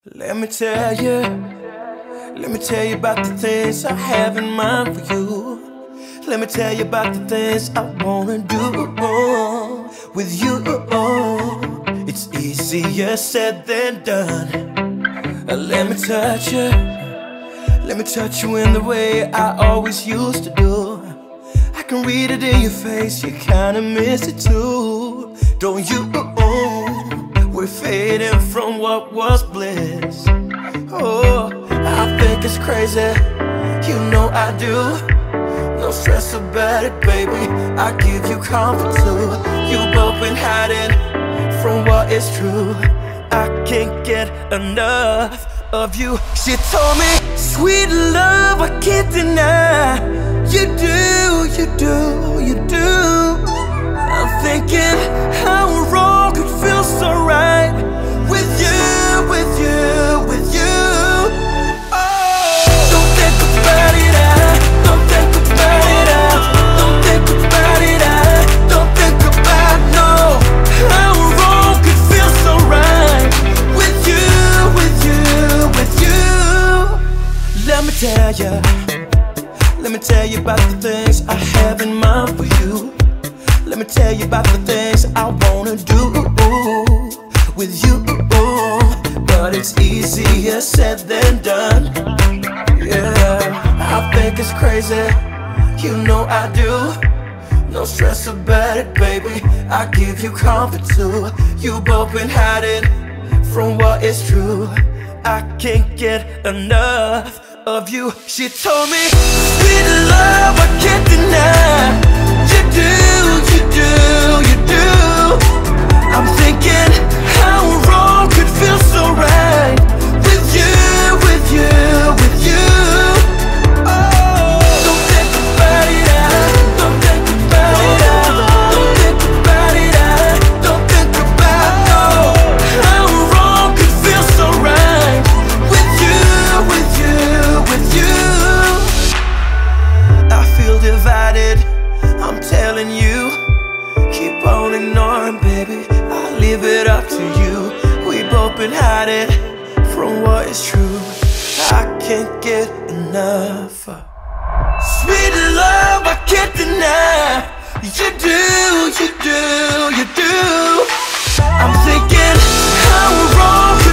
Let me tell you about the things I have in mind for you. Let me tell you about the things I wanna do with you. It's easier said than done. Let me touch you in the way I always used to do. I can read it in your face, you kinda miss it too, don't you? We're fading from what was bliss. Oh, I think it's crazy, you know I do. No stress about it, baby, I give you comfort too. You both been hiding from what is true. I can't get enough of you. She told me, sweet love, I can't deny. You do, you do, you do. I'm thinking how wrong could feel so right with you, with you, with you. Oh, don't think about it, don't think about it, don't think about it, don't think about no. How wrong could feel so right with you, with you, with you. Let me tell you about the things I have in mind for you. Let me tell you about the things I wanna do with you. But it's easier said than done. Yeah, I think it's crazy, you know I do. No stress about it, baby, I give you comfort too. You both been hiding from what is true. I can't get enough of you. She told me, sweet love, I can't deny. You do, you do, you do. I'm thinking how wrong could feel so right with you, with you, with you. Oh, don't think about it, don't think about it, don't think about it, don't think about no. How wrong could feel so right with you, with you, with you. I feel divided, I'm telling you. Keep on ignoring, baby, I'll leave it up to you. We both been hiding from what is true. I can't get enough. Sweet love, I can't deny. You do, you do, you do. I'm thinking how wrong